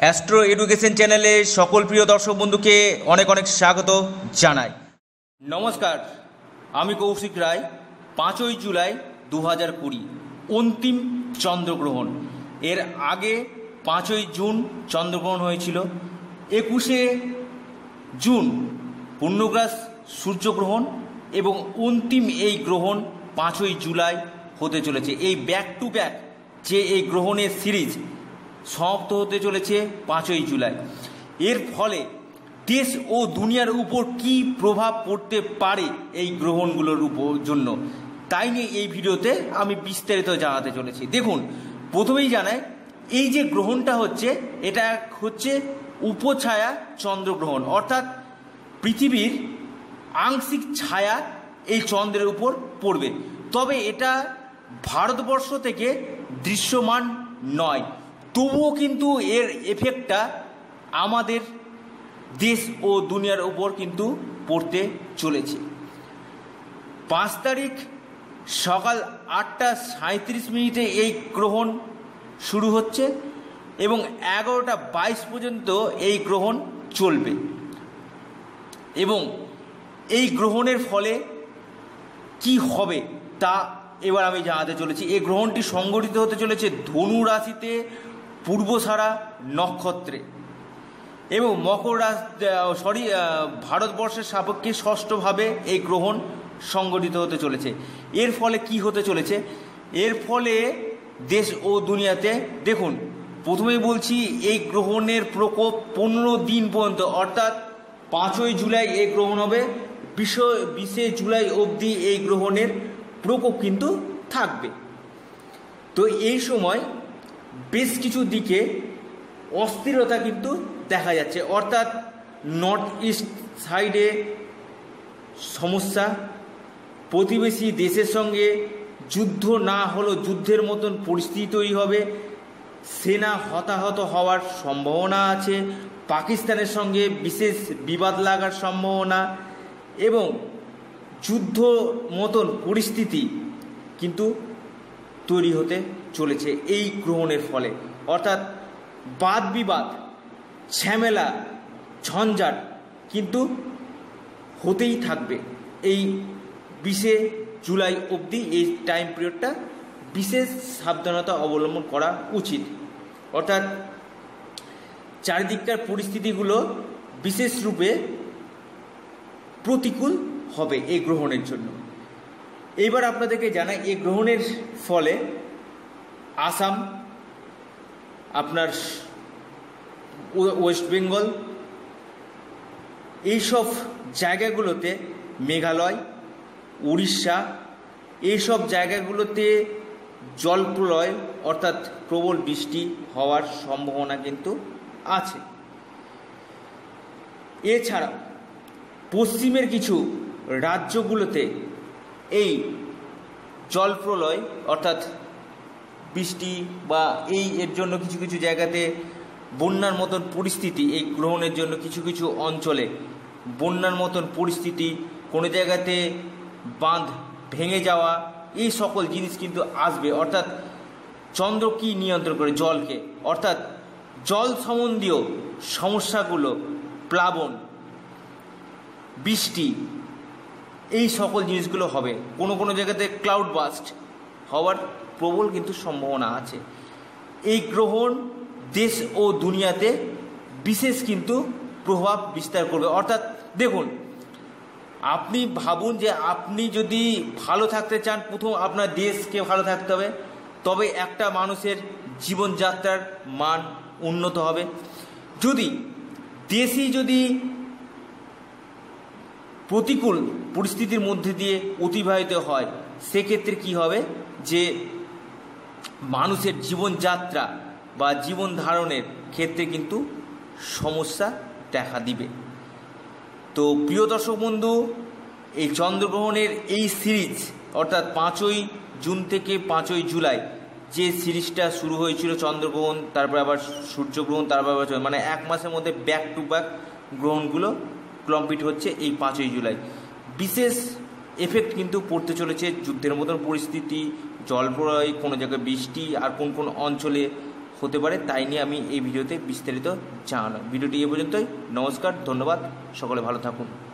Astro education চ্যানেলে সকল প্রিয় দর্শক বন্ধুকে অনেক অনেক স্বাগত জানাই। নমস্কার, আমি কৌশিক রায়। 5ই জুলাই 2020 অন্তিম চন্দ্রগ্রহণ। এর আগে 5ই জুন চন্দ্রগ্রহণ হয়েছিল। 21শে জুন পূর্ণগ্রাস সূর্যগ্রহণ এবং অন্তিম এই গ্রহণ 5ই জুলাই হতে চলেছে। এই ব্যাক টু ব্যাক যে এই গ্রহণের সিরিজ সমাপ্ত হতে চলেছে 5ই জুলাই। এর ফলে দেশ ও দুনিয়ার উপর কী প্রভাব পড়তে পারে এই গ্রহণগুলোর জন্য, তাই নিয়ে এই ভিডিওতে আমি বিস্তারিত জানাতে চলেছি। দেখুন, প্রথমেই জানাই, এই যে গ্রহণটা হচ্ছে, এটা হচ্ছে উপছায়া চন্দ্রগ্রহণ, অর্থাৎ পৃথিবীর আংশিক ছায়া এই চন্দ্রের উপর পড়বে। তবে এটা ভারতবর্ষ থেকে দৃশ্যমান নয়, তবুও কিন্তু এর এফেক্টটা আমাদের দেশ ও দুনিয়ার উপর কিন্তু পড়তে চলেছে। 5 তারিখ সকাল 8:37 এই গ্রহণ শুরু হচ্ছে এবং 11:22 পর্যন্ত এই গ্রহণ চলবে। এবং এই গ্রহণের ফলে কি হবে তা এবার আমি জানাতে চলেছি। এই গ্রহণটি সংঘটিত হতে চলেছে ধনু রাশিতে পূর্বসারা নক্ষত্রে এবং মকর রাশি ভারতবর্ষের সাপেক্ষে ষষ্ঠভাবে এই গ্রহণ সংঘটিত হতে চলেছে। এর ফলে কি হতে চলেছে? এর ফলে দেশ ও দুনিয়াতে, দেখুন, প্রথমেই বলছি, এই গ্রহণের প্রকোপ 15 দিন পর্যন্ত, অর্থাৎ 5ই জুলাই এই গ্রহণ হবে, 20শে জুলাই অবধি এই গ্রহণের প্রকোপ কিন্তু থাকবে। তো এই সময় বেশ কিছু দিকে অস্থিরতা কিন্তু দেখা যাচ্ছে, অর্থাৎ নর্থ ইস্ট সাইডে সমস্যা, প্রতিবেশী দেশের সঙ্গে যুদ্ধ না হলেও যুদ্ধের মতন পরিস্থিতি তৈরি হবে, সেনা হতাহত হওয়ার সম্ভাবনা আছে, পাকিস্তানের সঙ্গে বিশেষ বিবাদ লাগার সম্ভাবনা এবং যুদ্ধ মতন পরিস্থিতি কিন্তু তৈরি হতে চলেছে এই গ্রহণের ফলে। অর্থাৎ বাদ বিবাদ, ঝামেলা, ঝঞ্ঝাট কিন্তু হতেই থাকবে এই 20শে জুলাই অবধি। এই টাইম পিরিয়ডটা বিশেষ সাবধানতা অবলম্বন করা উচিত, অর্থাৎ চারিদিককার পরিস্থিতিগুলো বিশেষ রূপে প্রতিকূল হবে এই গ্রহণের জন্য। এইবার আপনাদেরকে জানাই, এই গ্রহণের ফলে আসাম, আপনার ওয়েস্ট বেঙ্গল, এইসব জায়গাগুলোতে, মেঘালয়, উড়িষ্যা, এইসব জায়গাগুলোতে জলপ্রলয় অর্থাৎ প্রবল বৃষ্টি হওয়ার সম্ভাবনা কিন্তু আছে। এছাড়া পশ্চিমের কিছু রাজ্যগুলোতে এই জলপ্রলয় অর্থাৎ বৃষ্টি বা এর জন্য কিছু কিছু জায়গাতে বন্যার মতন পরিস্থিতি, এই গ্রহণের জন্য কিছু কিছু অঞ্চলে বন্যার মতন পরিস্থিতি, কোনো জায়গাতে বাঁধ ভেঙে যাওয়া, এই সকল জিনিস কিন্তু আসবে। অর্থাৎ চন্দ্র কি নিয়ন্ত্রণ করে? জলকে, অর্থাৎ জল সম্বন্ধীয় সমস্যাগুলো, প্লাবন, বৃষ্টি, এই সকল জিনিসগুলো হবে। কোনো কোনো জায়গাতে ক্লাউড বাস্ট হওয়ার প্রবল কিন্তু সম্ভাবনা আছে। এই গ্রহণ দেশ ও দুনিয়াতে বিশেষ কিন্তু প্রভাব বিস্তার করবে। অর্থাৎ দেখুন, আপনি ভাবুন যে আপনি যদি ভালো থাকতে চান, প্রথম আপনার দেশকে ভালো থাকতে হবে, তবে একটা মানুষের জীবনযাত্রার মান উন্নত হবে। যদি দেশই যদি প্রতিকূল পরিস্থিতির মধ্যে দিয়ে অতিবাহিত হয়, সেক্ষেত্রে কি হবে যে মানুষের জীবনযাত্রা বা জীবন ধারণের ক্ষেত্রে কিন্তু সমস্যা দেখা দিবে। তো প্রিয় দর্শক বন্ধু, এই চন্দ্রগ্রহণের এই সিরিজ, অর্থাৎ 5ই জুন থেকে 5ই জুলাই যে সিরিজটা শুরু হয়েছিল, চন্দ্রগ্রহণ, তারপর আবার সূর্যগ্রহণ, তারপর আবার মানে 1 মাসের মধ্যে ব্যাক টু ব্যাক গ্রহণগুলো কমপ্লিট হচ্ছে এই 5ই জুলাই। বিশেষ এফেক্ট কিন্তু পড়তে চলেছে, যুদ্ধের মতন পরিস্থিতি, জলপ্রলয়, কোনো জায়গায় বৃষ্টি, আর কোন কোন অঞ্চলে হতে পারে, তাই নিয়ে আমি এই ভিডিওতে বিস্তারিত জানালাম। ভিডিওটি এ পর্যন্তই। নমস্কার, ধন্যবাদ, সকলে ভালো থাকুন।